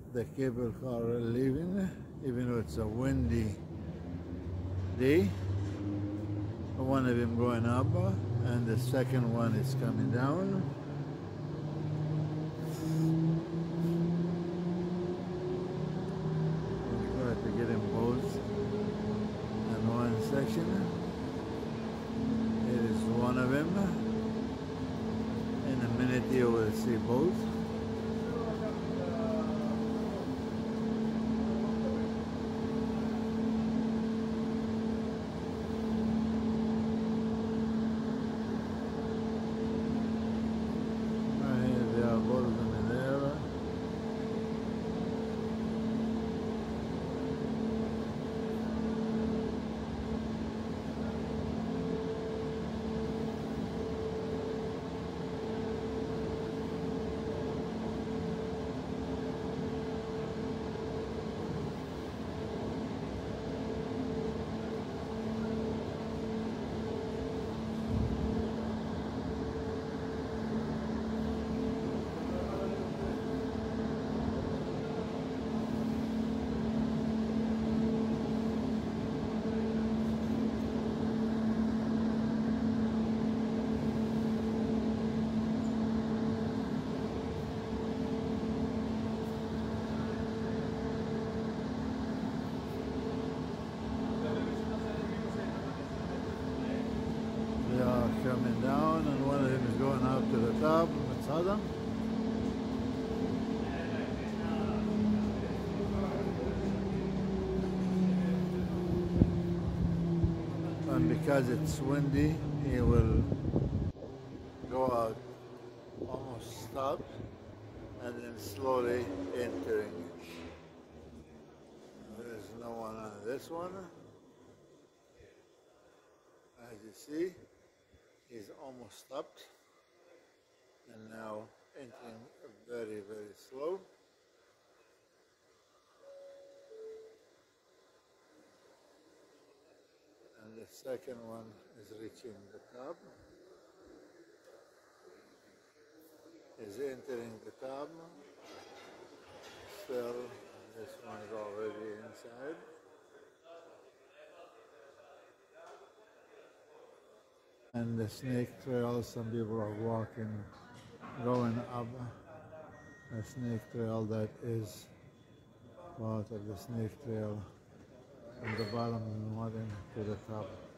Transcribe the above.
the cable car leaving, even though it's a windy day. One of them going up, and the second one is coming down. We'll try to get them both in one section. It is one of them. In a minute you will see both. Both of them in there. They are coming down, and one of them is going up to the top, Masada. And because it's windy, he will go out, almost stop, and then slowly entering. There's no one on this one. As you see, he's almost stopped, and now entering very, very slow. And the second one is reaching the top. Is entering the top. Still, this one is already inside. And the snake trail, some people are walking, going up a snake trail that is part of the snake trail from the bottom of the mountain to the top.